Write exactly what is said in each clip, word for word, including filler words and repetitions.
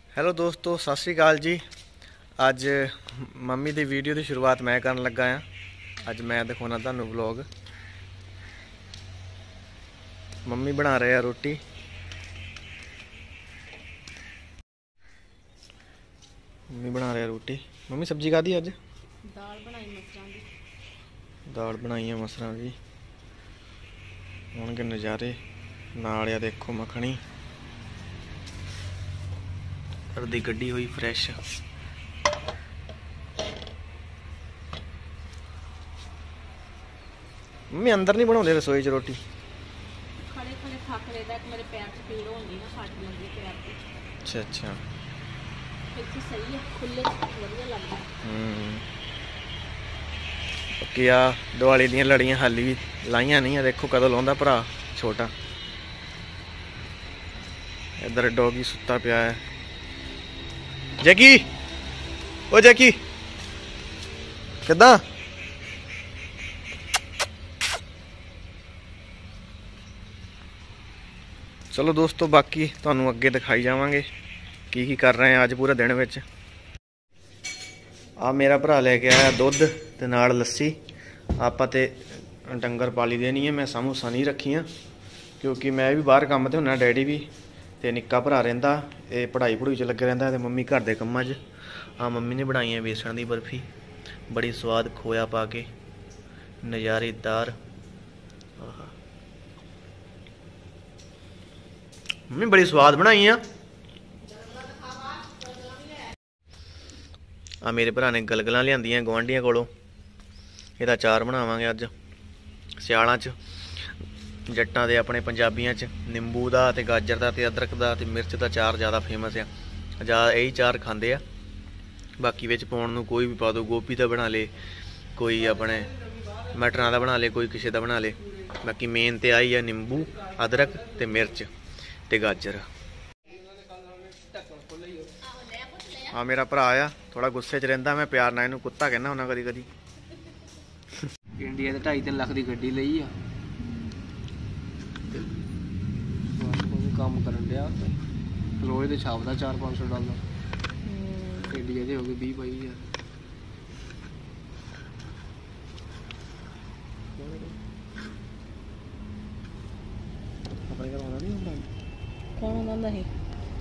Hello दोस्तों, सत श्री अकाल जी। अज मम्मी की वीडियो की शुरुआत मैं करन लगा हाँ। अज मैं दिखाना तुहानू व्लॉग। मम्मी बना रहे हैं रोटी। मम्मी बना रहे हैं रोटी। मम्मी सब्जी खाधी अज? दाल बनाई मसरां दी। दाल बनाई है मसरां की। होणगे नज़ारे नाल आ देखो मखनी दी कड्डी हुई फ्रैश। मम्मी अंदर नहीं बनाते रसोई च रोटी? खड़े खड़े थक लेदा, मेरे पैर च पीड़ होंदी ना, सट लगी पैर ते। अच्छा अच्छा, इत्थे सही है, खुले वधिया लगदा। हम्म बाकी आ दिवाली दियां लड़ियां हाली भी लाइयां नहीं है। देखो कदों लाउंदा भरा छोटा। इधर डॉगी सुता पिया है। जैकी, ओ जैकी किदां? चलो दोस्तों, बाकी तुहानू अगे दिखाई जावांगे की की कर रहे हैं अज पूरे दिन विच। आ मेरा भरा लेके आया दुध ते नाल लस्सी। आपां ते डंगर पाली दे नहीं है, मैं समूसा नहीं रखियां क्योंकि मैं भी बाहर काम ते हुन्ना, डैडी भी ते निक्का भरा रहिंदा ये पढ़ाई पढ़ूई च लगे रहिंदा ते मम्मी घर दे कम्मां च। हाँ, मम्मी ने बनाई है बेसन की बर्फी, बड़ी स्वाद खोया पा के, नज़ारेदार। मम्मी बड़ी स्वाद बनाई है। आ मेरे भरा ने गलगलां लियांदियां गुआंढियां कोलों। ਇਹਦਾ अचार बनावांगे अज सियालां च। जट्टां दे अपने पंजाबियां च निंबू दा ते गाजर दा ते अदरक दा ते मिर्च दा अचार ज़्यादा फेमस है। ज़्यादा यही अचार खांदे आ। बाकी विच पाउण नूं कोई भी पा दो, गोभी दा बना ले, कोई अपने मटरां दा बना ले, कोई किसे दा बना ले। बाकी मेन ते आई है निंबू, अदरक ते मिर्च ते गाजर। हाँ, मेरा भरा आ थोड़ा गुस्से च रहिंदा, मैं प्यार नाल इहनूं कुत्ता कहना हुन्ना कदी कदी। इंडिया ਦੇ ढाई तीन ਲੱਖ ਦੀ ਗੱਡੀ ਲਈ ਆ, ਉਹ ਕੰਮ ਕਰਨ ਡਿਆ ਰੋਜ਼ ਦੇ ਛਾਪਦਾ ਚਾਰ ਪੰਜ ਸੌ ਡਾਲਰ। ਇੰਡੀਆ ਦੇ ਹੋ ਗਏ ਵੀਹ ਬਾਈ ਹਜ਼ਾਰ। ਆਪਣੇ ਘਰ ਆਉਂਦਾ ਨਹੀਂ ਹੁੰਦਾ? कौन आंदा है?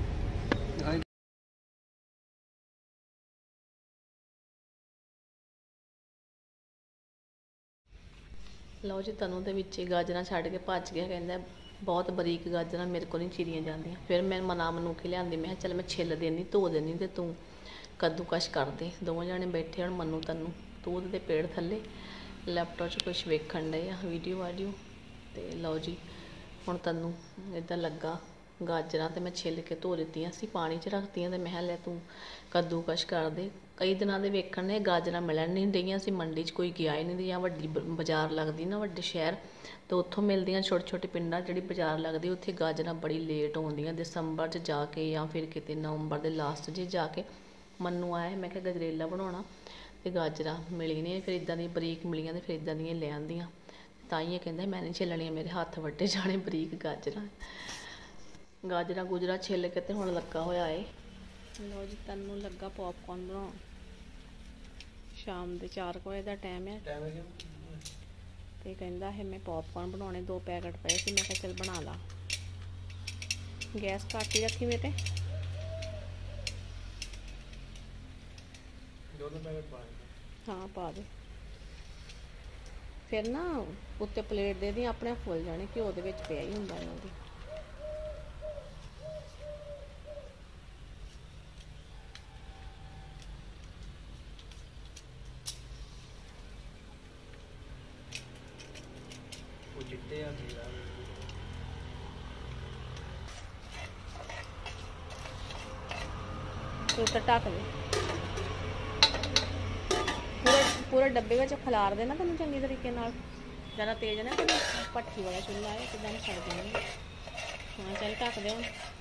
लो जी, तनु दे विच गाजरां छड्ड के भज गया, कहंदा बहुत बरीक गाजरां मेरे को नहीं चीरियां जांदियां। फिर मैं मना मनु के लियांदी, मैं चल मैं छिल देनी, धो देनी ते तू कद्दूकश कर दे। दोवें जने बैठे हण मनु तनु तूत दे पेड़ थल्ले लैपटॉप च कुछ वेखण डे आ, वीडियो वाडियो। ते लो जी, हुण तनु इदां लगा गाजरां ते मैं छिल के धो दित्तियां सी, पानी च रखतियां ते मैं लै तू कद्दूकश कर दे। कई दिनों के वेखण ने गाजरां मिलन नहीं रही सी, मंडी च कोई गया ही नहीं, या वड्डी बाजार लगती ना वड्डे शहर, तो उत्थों मिलदियां छोटे छोटे पिंडां जिहड़ी बाजार लगती, उत्थे गाजरां बड़ी लेट आउंदियां दिसंबर च जाके या फिर किते नवंबर के लास्ट च जाके। मन्नू आया, मैं क्या गजरेला बनाउणा ते गाजरां मिली नहीं, फिर इदां दी बरीक मिलियां ते फिर इदां दियां ले आंदियां। ताइयों कहंदा मैं नहीं छिलणियां, मेरे हत्थ वड्डे जाने बरीक गाजरां। गाजरां गुजरां छिल के ते हुण लगा होया है। लो जी, तन्नू लगा पॉपकॉर्न बनाउण। शाम के चार बजे का टाइम है तो कहता है मैं पॉपकॉर्न बनाने, दो पैकेट पे सी, मैं कहा चल बना ला। गैस घट ही रखी बेटे। हाँ पा दे, फिर ना उत्ते प्लेट दे दी, अपने फुल जाने, घ्यो दे विच पिया ही हुंदा इन्हां दी। ढक दे पूरे पूरे डब्बे में खिलार देना तेन चंगी तरीके नाल। ज़्यादा तेज ना तेन भट्ठी वाला चूल्हा है, किदा नहीं सड़ जाएंगे। हाँ चल ढक दे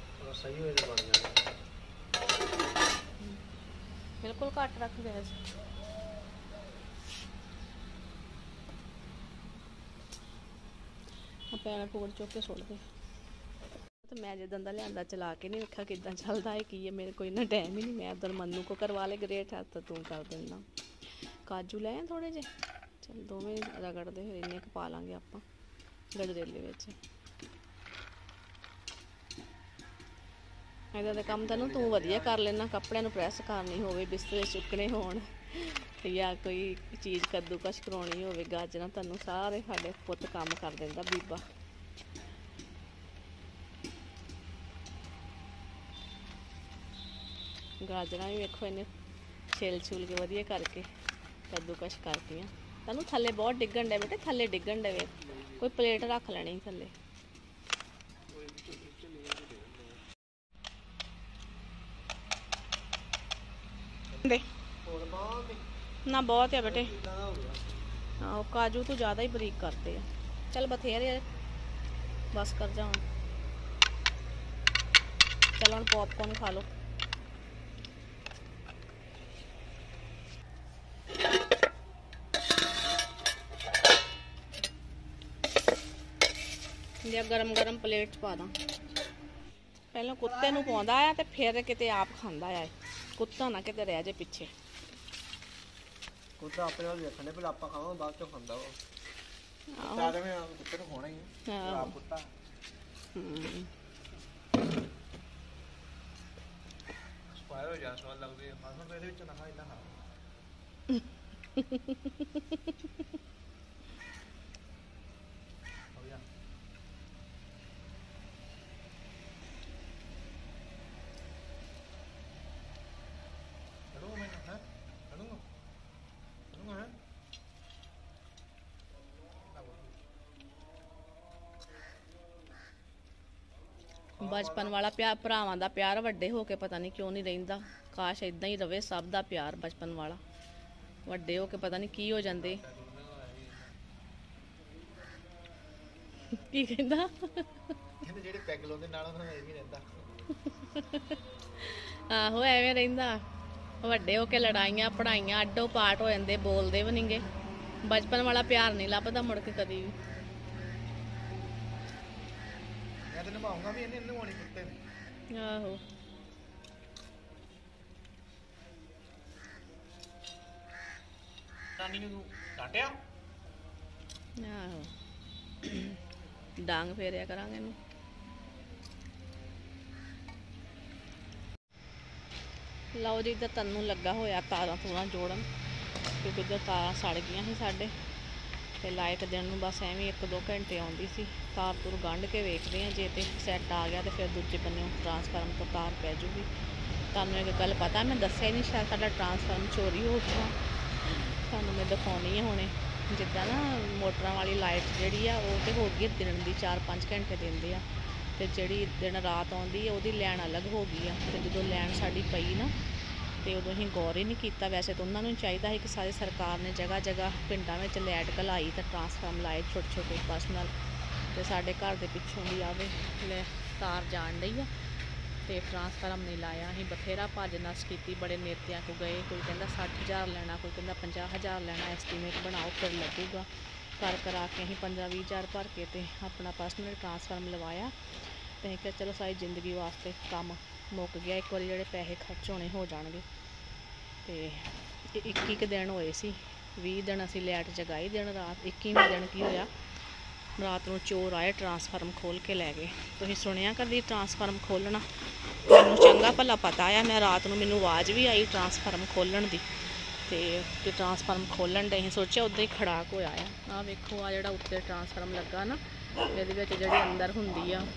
बिल्कुल घट रख गैस। पैर पूड़ चुक के सुट दे। ਤੇ ਮੈਂ ਜਦੋਂ ਦਾ ਲਿਆਂਦਾ ਚਲਾ ਕੇ ਨਹੀਂ ਵੇਖਿਆ ਕਿੱਦਾਂ ਚੱਲਦਾ ਹੈ ਕੀ ਹੈ। ਮੇਰੇ ਕੋਈ ਇੰਨਾ ਟਾਈਮ ਹੀ ਨਹੀਂ, ਮੈਂ ਉਧਰ ਮੰਨੂ ਕੋ ਕਰਵਾ ਲੇ ਗ੍ਰੇਟ ਹੱਥ ਤੂੰ ਕਰ ਦਿੰਦਾ। ਕਾਜੂ ਲੈ ਆ ਥੋੜੇ ਜਿਹੇ, ਚਲ ਦੋਵੇਂ ਰਗੜਦੇ ਹੋਏ ਇੰਨੇ ਕੁ ਪਾ ਲਾਂਗੇ ਆਪਾਂ ਗਜਰੇਲੇ ਵਿੱਚ। ਇਹਦਾ ਤਾਂ ਕੰਮ ਤੈਨੂੰ ਤੂੰ ਵਧੀਆ ਕਰ ਲੈਣਾ, ਕੱਪੜਿਆਂ ਨੂੰ ਪ੍ਰੈਸ ਕਰਨੀ ਹੋਵੇ, ਬਿਸਤਰੇ ਚੁੱਕਣੇ ਹੋਣ ਜਾਂ ਕੋਈ ਚੀਜ਼ ਕੱਦੂਕਸ਼ ਕਰਾਉਣੀ ਹੋਵੇ, ਗਾਜਰਾਂ ਤੁਹਾਨੂੰ ਸਾਰੇ ਸਾਡੇ ਪੁੱਤ ਕੰਮ ਕਰ ਦਿੰਦਾ ਬੀਬਾ। ਗਾਜਰਾਂ ਵੀ ਵੇਖੋ ਇਹਨੇ ਛਿਲ ਛੁਲ ਕੇ ਵਧੀਆ ਕਰਕੇ ਕੱਦੂਕਸ਼ ਕਰਤੀਆਂ। ਤੈਨੂੰ ਥੱਲੇ ਬਹੁਤ ਡਿੱਗਣ ਡੇ ਬੇਟੇ, ਥੱਲੇ ਡਿੱਗਣ ਡੇ ਵੇ, ਕੋਈ ਪਲੇਟ ਰੱਖ ਲੈਣੀ ਥੱਲੇ। ਨਾ ਬਹੁਤ ਹੈ ਬੇਟੇ, ਹਾਂ ਕਾਜੂ ਤੋਂ ਜ਼ਿਆਦਾ ਹੀ ਬਰੀਕ ਕਰਦੇ ਆ। ਚੱਲ ਬਥੇਰੇ ਬਸ ਕਰ ਜਾ ਹੁਣ। ਚਲ ਹੁਣ ਪੌਪਕੌਰਨ ਖਾ ਲਓ। ਲਿਆ ਗਰਮ ਗਰਮ ਪਲੇਟ 'ਚ ਪਾ ਦਾਂ। ਪਹਿਲਾਂ ਕੁੱਤੇ ਨੂੰ ਪਾਉਂਦਾ ਆ ਤੇ ਫਿਰ ਕਿਤੇ ਆਪ ਖਾਂਦਾ ਆ। ਕੁੱਤਾ ਨਾ ਕਿਤੇ ਰਹਿ ਜੇ ਪਿੱਛੇ। ਕੁੱਤਾ ਆਪਣੇ ਨਾਲ ਵੇਖਣੇ, ਪਹਿਲਾਂ ਆਪਾਂ ਖਾਵਾਂਗੇ ਬਾਅਦ ਚੋਂ ਖਾਂਦਾ ਵਾ। ਆਹੋ ਤਾਂ ਮੈਂ ਕੁੱਤੇ ਨੂੰ ਖਾਣਾ ਹੀ ਹੈ, ਆਪ ਕੁੱਤਾ। ਹੂੰ ਸਪਾਇਰ ਹੋ ਜਾ, ਸਵਾਦ ਲੱਗਦੀ ਹੈ। ਮਾਸਾ ਇਹਦੇ ਵਿੱਚ ਨਾ ਖਾ, ਇੰਨਾ ਖਾ। ਹੋ ਗਿਆ ਚਲੋ ਮੈਂ ਹਾਂ ਚਲੂੰਗਾ ਚਲੂੰਗਾ ਹੈ। ਬਚਪਨ ਵਾਲਾ ਪਿਆਰ, ਭਰਾਵਾਂ ਦਾ ਪਿਆਰ ਵੱਡੇ ਹੋ ਕੇ ਪਤਾ ਨਹੀਂ ਕਿਉਂ ਨਹੀਂ ਰਹਿੰਦਾ। ਕਾਸ਼ ਇਦਾਂ ਹੀ ਰਵੇ ਸਭ ਦਾ ਪਿਆਰ ਬਚਪਨ ਵਾਲਾ। ਵੱਡੇ ਹੋ ਕੇ ਪਤਾ ਨਹੀਂ ਕੀ ਹੋ ਜਾਂਦੇ। ਕੀ ਕਹਿੰਦਾ? ਕਹਿੰਦੇ ਜਿਹੜੇ ਪੈਗ ਲਾਉਂਦੇ ਨਾਲ ਉਹਨਾਂ ਐਵੇਂ ਰਹਿੰਦਾ। ਆਹੋ ਐਵੇਂ ਰਹਿੰਦਾ। ਵੱਡੇ ਹੋ ਕੇ ਲੜਾਈਆਂ ਪੜਾਈਆਂ ਅੱਡੋ ਪਾਟ ਹੋ ਜਾਂਦੇ, ਬੋਲਦੇ ਵੀ ਨਹੀਂਗੇ। ਬਚਪਨ ਵਾਲਾ ਪਿਆਰ ਨਹੀਂ ਲੱਭਦਾ ਮੁੜ ਕੇ ਕਦੀ ਵੀ। ਮੈਂ ਤਾਂ ਨਿਭਾਉਂਗਾ ਵੀ, ਇਹਨੇ ਨਿਭਾਉਣੀ ਕੁੱਤੇ ਨੇ। ਆਹੋ ਨਾਨੀ ਨੂੰ ਡਾਂਟਿਆ। ਆਹੋ ਡਾਂਗ ਫੇਰਿਆ ਕਰਾਂਗੇ ਇਹਨੂੰ। ਲਓ ਜੀ, ਤਾਂ ਤੈਨੂੰ ਲੱਗਾ ਹੋਇਆ ਤਾਰਾਂ ਤੂਰਾਂ ਜੋੜਨ, ਕਿਉਂਕਿ ਇੱਧਰ ਤਾਰਾਂ ਸੜ ਗਈਆਂ ਸੀ ਸਾਡੇ ਤੇ ਲਾਈਟ ਦੇਣ ਨੂੰ ਬਸ ਐਵੇਂ ਇੱਕ ਦੋ ਘੰਟੇ ਆਉਂਦੀ ਸੀ। ਤਾਰ ਤੁਰ ਗੰਢ ਕੇ ਵੇਖਦੇ ਹਾਂ, ਜੇ ਤੇ ਸੈੱਟ ਆ ਗਿਆ ਤੇ ਫਿਰ ਦੂਜੇ ਬੰਨਿਓਂ ਟਰਾਂਸਫਾਰਮ ਤੋਂ ਤਾਰ ਪੈ ਜੂਗੀ। ਤੁਹਾਨੂੰ ਇੱਕ ਗੱਲ ਪਤਾ, ਮੈਂ ਦੱਸਿਆ ਹੀ ਨਹੀਂ ਸ਼ਾਇਦ, ਸਾਡਾ ਟਰਾਂਸਫਾਰਮ ਚੋਰੀ ਹੋ ਗਿਆ। ਤੁਹਾਨੂੰ ਮੈਂ ਦਿਖਾਉਣੀ ਹੈ ਹੁਣੇ। ਜਿੱਦਾਂ ਨਾ ਮੋਟਰਾਂ ਵਾਲੀ ਲਾਈਟ ਜਿਹੜੀ ਆ ਉਹ ਤੇ ਹੋ ਗਈ ਦਿਨ ਦੀ, ਚਾਰ ਪੰਜ ਘੰਟੇ ਦਿੰਦੇ ਆ, ਤੇ ਜਿਹੜੀ ਦਿਨ ਰਾਤ ਆਉਂਦੀ ਹੈ ਉਹਦੀ ਲਾਈਨ ਅਲੱਗ ਹੋ ਗਈ ਆ। ਤੇ ਜਦੋਂ ਲਾਈਨ ਸਾਡੀ ਪਈ ਨਾ ਤੇ ਉਦੋਂ ਅਸੀਂ ਗੌਰ ਹੀ ਨਹੀਂ ਕੀਤਾ। ਵੈਸੇ ਤਾਂ ਉਹਨਾਂ ਨੂੰ ਚਾਹੀਦਾ ਸੀ ਕਿ ਸਾਰੇ ਸਰਕਾਰ ਨੇ ਜਗ੍ਹਾ ਜਗ੍ਹਾ ਪਿੰਡਾਂ ਵਿੱਚ ਲਾਈਟ ਘਲਾਈ ਤੇ ਟਰਾਂਸਫਾਰਮ ਲਾਏ ਛੋਟੇ ਛੋਟੇ ਪਰਸਨਲ। ਤੇ ਸਾਡੇ ਘਰ ਦੇ ਪਿੱਛੋਂ ਦੀ ਆਵੇ ਲੈ ਤਾਰ ਜਾਣ ਡਈ ਆ ਤੇ ਟਰਾਂਸਫਾਰਮ ਨਹੀਂ ਲਾਇਆ। ਅਸੀਂ ਬਥੇਰਾ ਭੱਜ ਨੱਸ ਕੀਤੀ, ਬੜੇ ਨੇਤਿਆਂ ਕੋ ਗਏ। ਕੋਈ ਕਹਿੰਦਾ ਸੱਠ ਹਜ਼ਾਰ ਲੈਣਾ, ਕੋਈ ਕਹਿੰਦਾ ਪੰਜਾਹ ਹਜ਼ਾਰ ਲੈਣਾ, ਐਸਟੀਮੇਟ ਬਣਾਓ ਫਿਰ ਲੱਗੂਗਾ। ਕਰ ਕਰਾ ਕੇ ਅਸੀਂ ਪੰਦਰਾਂ ਵੀਹ ਹਜ਼ਾਰ ਭਰ ਕੇ ਤੇ ਆਪਣਾ ਪਰਸਨਲ ਟਰਾਂਸਫਾਰਮ ਲਵਾਇਆ। ਤੇ ਅਸੀਂ ਕਿਹਾ ਚਲੋ ਸਾਰੀ ਜ਼ਿੰਦਗੀ ਵਾਸਤੇ ਕੰਮ ਮੁੱਕ ਗਿਆ, ਇੱਕ ਵਾਰੀ ਜਿਹੜੇ ਪੈਸੇ ਖਰਚ ਹੋਣੇ ਹੋ ਜਾਣਗੇ। ਤੇ ਇੱਕੀ ਕੁ ਦਿਨ ਹੋਏ ਸੀ, ਵੀਹ ਦਿਨ ਅਸੀਂ ਲਾਈਟ ਜਗਾਈ। ਦਿਨ ਰਾਤ ਇੱਕੀਵੇਂ ਦਿਨ ਕੀ ਹੋਇਆ, ਰਾਤ ਨੂੰ ਚੋਰ ਆਏ, ਟਰਾਂਸਫਾਰਮ ਖੋਲ੍ਹ ਕੇ ਲੈ ਗਏ। ਤੁਸੀਂ ਸੁਣਿਆ ਕਦੀ ਟਰਾਂਸਫਾਰਮ ਖੋਲ੍ਹਣਾ? ਮੈਨੂੰ ਚੰਗਾ ਭਲਾ ਪਤਾ ਆ। ਮੈਂ ਰਾਤ ਨੂੰ ਮੈਨੂੰ ਆਵਾਜ਼ ਵੀ ਆਈ ਟਰਾਂਸਫਾਰਮ ਖੋਲ੍ਹਣ ਦੀ, ਤੇ ਟਰਾਂਸਫਾਰਮ ਖੋਲ੍ਹਣ ਦੇ ਅਸੀਂ ਸੋਚਿਆ ਉੱਦਾਂ ਹੀ ਖੜਾਕ ਹੋਇਆ ਆ। ਆਹ ਵੇਖੋ, ਆ ਜਿਹੜਾ ਉੱਤੇ ਟਰਾਂਸਫਾਰਮ ਲੱਗਾ ਨਾ, ਇਹਦੇ ਵਿੱਚ ਜਿਹੜੀ ਅੰਦਰ ਹੁੰਦੀ ਆ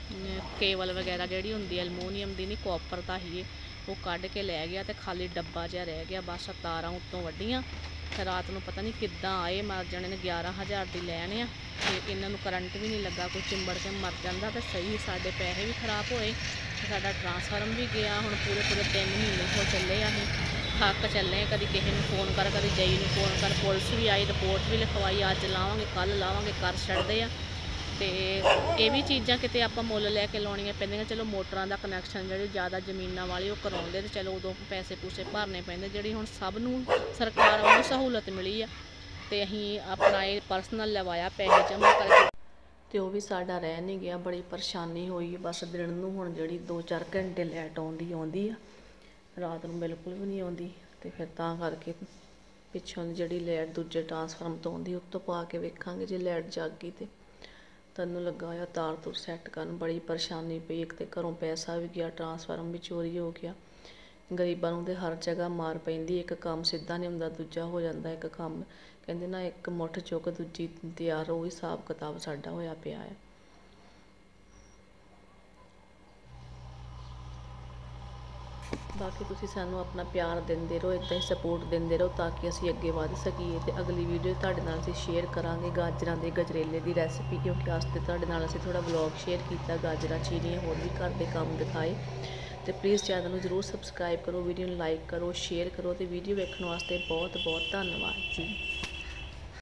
ਕੇਬਲ ਵਗੈਰਾ ਜਿਹੜੀ ਹੁੰਦੀ ਆ, ਐਲਮੂਨੀਅਮ ਦੀ ਨਹੀਂ ਕਾਪਰ ਦਾ ਹੀ, ਉਹ ਕੱਢ ਕੇ ਲੈ ਗਿਆ ਤੇ ਖਾਲੀ ਡੱਬਾ ਜਿਹਾ ਰਹਿ ਗਿਆ। ਬਸ ਤਾਰਾਂ ਉੱਤੋਂ ਵੱਢੀਆਂ ਤੇ ਰਾਤ ਨੂੰ ਪਤਾ ਨਹੀਂ ਕਿੱਦਾਂ ਆਏ, ਮਰ ਜਾਣੇ ਨੇ। ਗਿਆਰਾਂ ਹਜ਼ਾਰ ਦੀ ਲੈਣ ਆ ਤੇ ਇਹਨਾਂ ਨੂੰ ਕਰੰਟ ਵੀ ਨਹੀਂ ਲੱਗਾ, ਕੋਈ ਚਿੰਬੜ ਕੇ ਮਰ ਜਾਂਦਾ ਤੇ ਸਹੀ। ਸਾਡੇ ਪੈਸੇ ਵੀ ਖਰਾਬ ਹੋਏ, ਸਾਡਾ ਟਰਾਂਸਫਾਰਮ ਵੀ ਗਿਆ। ਹੁਣ ਪੂਰੇ ਪੂਰੇ ਤਿੰਨ ਮਹੀਨੇ ਹੋ ਚੱਲੇ ਆ, ਅਸੀਂ ਥੱਕ ਚੱਲੇ। ਕਦੀ ਕਿਸੇ ਨੂੰ ਫੋਨ ਕਰ, ਕਦੀ ਜਈ ਨੂੰ ਫੋਨ ਕਰ, ਪੁਲਿਸ ਵੀ ਆਈ, ਰਿਪੋਰਟ ਵੀ ਲਿਖਵਾਈ, ਅੱਜ ਲਾਵਾਂਗੇ ਕੱਲ੍ਹ ਲਾਵਾਂਗੇ ਕਰ ਛੱਡਦੇ ਆ। ਤੇ ਇਹ ਵੀ ਚੀਜ਼ਾਂ ਕਿਤੇ ਆਪਾਂ ਮੁੱਲ ਲੈ ਕੇ ਲਾਉਣੀਆਂ ਪੈਂਦੀਆਂ। ਚਲੋ ਮੋਟਰਾਂ ਦਾ ਕਨੈਕਸ਼ਨ ਜਿਹੜੇ ਜ਼ਿਆਦਾ ਜ਼ਮੀਨਾਂ ਵਾਲੇ ਉਹ ਕਰਾਉਂਦੇ ਤੇ ਚਲੋ ਉਦੋਂ ਪੈਸੇ ਪੂਸੇ ਭਰਨੇ ਪੈਂਦੇ। ਜਿਹੜੀ ਹੁਣ ਸਭ ਨੂੰ ਸਰਕਾਰ ਵੱਲੋਂ ਸਹੂਲਤ ਮਿਲੀ ਆ ਤੇ ਅਸੀਂ ਆਪਣਾ ਇਹ ਪਰਸਨਲ ਲਵਾਇਆ, ਪੈਸੇ ਜਮ੍ਹਾਂ ਕਰਕੇ ਤੇ ਉਹ ਵੀ ਸਾਡਾ ਰਹਿ ਨਹੀਂ ਗਿਆ, ਬੜੀ ਪਰੇਸ਼ਾਨੀ ਹੋਈ। ਬਸ ਦਿਨ ਨੂੰ ਹੁਣ ਜਿਹੜੀ ਦੋ ਚਾਰ ਘੰਟੇ ਲਾਈਟ ਆਉਂਦੀ ਆਉਂਦੀ ਆ, ਰਾਤ ਨੂੰ ਬਿਲਕੁਲ ਵੀ ਨਹੀਂ ਆਉਂਦੀ। ਤੇ ਫਿਰ ਤਾਂ ਕਰਕੇ ਪਿੱਛੋਂ ਦੀ ਜਿਹੜੀ ਲਾਈਟ ਦੂਜੇ ਟਰਾਂਸਫਾਰਮ ਤੋਂ ਆਉਂਦੀ ਉੱਤੋਂ ਪਾ ਕੇ ਵੇਖਾਂਗੇ ਜੇ ਲਾਈਟ ਜਗ ਗਈ ਤੇ ਤੈਨੂੰ ਲੱਗਾ ਹੋਇਆ ਤਾਰ ਤੁਰ ਸੈੱਟ ਕਰਨ। ਬੜੀ ਪਰੇਸ਼ਾਨੀ ਪਈ, ਇੱਕ ਤੇ ਘਰੋਂ ਪੈਸਾ ਵੀ ਗਿਆ, ਟਰਾਂਸਫਾਰਮ ਵੀ ਚੋਰੀ ਹੋ ਗਿਆ। ਗਰੀਬਾਂ ਨੂੰ ਤੇ ਹਰ ਜਗ੍ਹਾ ਮਾਰ ਪੈਂਦੀ, ਇੱਕ ਕੰਮ ਸਿੱਧਾ ਨਹੀਂ ਹੁੰਦਾ, ਦੂਜਾ ਹੋ ਜਾਂਦਾ। ਇੱਕ ਕੰਮ ਕਹਿੰਦੇ ਨਾ ਇੱਕ ਮੁੱਠ ਚੁੱਕ ਦੂਜੀ ਤਿਆਰ, ਉਹ ਹਿਸਾਬ ਕਿਤਾਬ ਸਾਡਾ ਹੋਇਆ ਪਿਆ ਹੈ। ਬਾਕੀ ਤੁਸੀਂ ਸਾਨੂੰ ਆਪਣਾ ਪਿਆਰ ਦਿੰਦੇ ਰਹੋ, ਇੱਦਾਂ ਹੀ ਸਪੋਰਟ ਦਿੰਦੇ ਰਹੋ ਤਾਂ ਕਿ ਅਸੀਂ ਅੱਗੇ ਵੱਧ ਸਕੀਏ। ਤੇ ਅਗਲੀ ਵੀਡੀਓ ਤੁਹਾਡੇ ਨਾਲ ਅਸੀਂ ਸ਼ੇਅਰ ਕਰਾਂਗੇ ਗਾਜਰਾਂ ਦੇ ਗਜਰੇਲੇ ਦੀ ਰੈਸਿਪੀ, ਕਿਉਂਕਿ ਅੱਜ ਤੇ ਤੁਹਾਡੇ ਨਾਲ ਅਸੀਂ ਥੋੜ੍ਹਾ ਵਲੌਗ ਸ਼ੇਅਰ ਕੀਤਾ, ਗਾਜਰਾਂ ਚੀਰੀਆਂ, ਹੋਰ ਵੀ ਘਰ ਦੇ ਕੰਮ ਦਿਖਾਏ। ਤੇ ਪਲੀਜ਼ ਚੈਨਲ ਨੂੰ ਜ਼ਰੂਰ ਸਬਸਕ੍ਰਾਈਬ ਕਰੋ, ਵੀਡੀਓ ਨੂੰ ਲਾਈਕ ਕਰੋ, ਸ਼ੇਅਰ ਕਰੋ। ਤੇ ਵੀਡੀਓ ਵੇਖਣ ਵਾਸਤੇ ਬਹੁਤ ਬਹੁਤ ਧੰਨਵਾਦ ਜੀ।